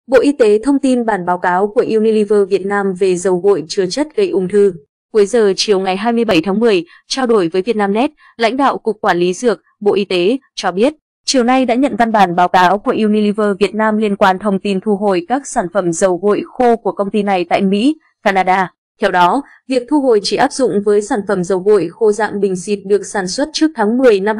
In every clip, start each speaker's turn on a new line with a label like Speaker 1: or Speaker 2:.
Speaker 1: Bộ Y tế thông tin bản báo cáo của Unilever Việt Nam về dầu gội chứa chất gây ung thư. Cuối giờ chiều ngày 27 tháng 10, trao đổi với Vietnamnet, lãnh đạo Cục Quản lý Dược, Bộ Y tế cho biết, chiều nay đã nhận văn bản báo cáo của Unilever Việt Nam liên quan thông tin thu hồi các sản phẩm dầu gội khô của công ty này tại Mỹ, Canada. Theo đó, việc thu hồi chỉ áp dụng với sản phẩm dầu gội khô dạng bình xịt được sản xuất trước tháng 10 năm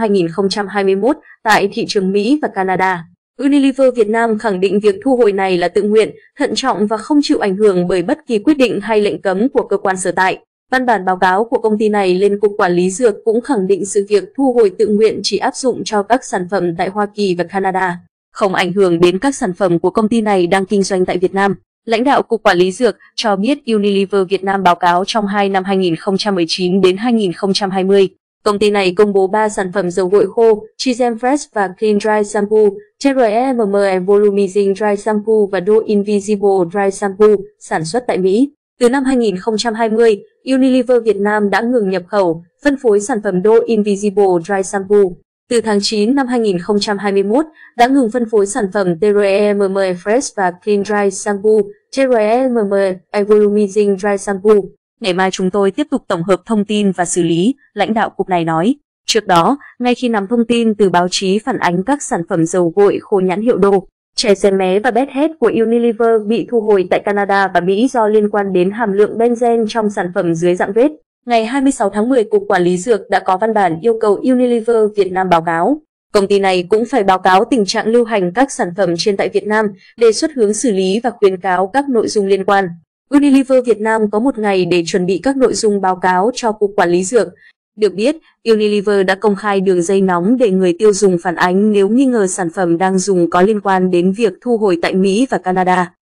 Speaker 1: 2021 tại thị trường Mỹ và Canada. Unilever Việt Nam khẳng định việc thu hồi này là tự nguyện, thận trọng và không chịu ảnh hưởng bởi bất kỳ quyết định hay lệnh cấm của cơ quan sở tại. Văn bản báo cáo của công ty này lên Cục Quản lý Dược cũng khẳng định sự việc thu hồi tự nguyện chỉ áp dụng cho các sản phẩm tại Hoa Kỳ và Canada, không ảnh hưởng đến các sản phẩm của công ty này đang kinh doanh tại Việt Nam. Lãnh đạo Cục Quản lý Dược cho biết Unilever Việt Nam báo cáo trong 2 năm 2019 đến 2020. Công ty này công bố 3 sản phẩm dầu gội khô, Chizem Fresh và Clean Dry Shampoo, TREM Volumizing Dry Shampoo và Do Invisible Dry Shampoo, sản xuất tại Mỹ. Từ năm 2020, Unilever Việt Nam đã ngừng nhập khẩu, phân phối sản phẩm Do Invisible Dry Shampoo. Từ tháng 9 năm 2021, đã ngừng phân phối sản phẩm TREM Fresh và Clean Dry Shampoo, TREM Volumizing Dry Shampoo. Ngày mai chúng tôi tiếp tục tổng hợp thông tin và xử lý, lãnh đạo cục này nói. Trước đó, ngay khi nắm thông tin từ báo chí phản ánh các sản phẩm dầu gội khô nhãn hiệu Đô, chè xe mé và Bed Head của Unilever bị thu hồi tại Canada và Mỹ do liên quan đến hàm lượng benzen trong sản phẩm dưới dạng vết. Ngày 26 tháng 10, Cục Quản lý Dược đã có văn bản yêu cầu Unilever Việt Nam báo cáo. Công ty này cũng phải báo cáo tình trạng lưu hành các sản phẩm trên tại Việt Nam, đề xuất hướng xử lý và khuyến cáo các nội dung liên quan. Unilever Việt Nam có một ngày để chuẩn bị các nội dung báo cáo cho Cục Quản lý Dược. Được biết, Unilever đã công khai đường dây nóng để người tiêu dùng phản ánh nếu nghi ngờ sản phẩm đang dùng có liên quan đến việc thu hồi tại Mỹ và Canada.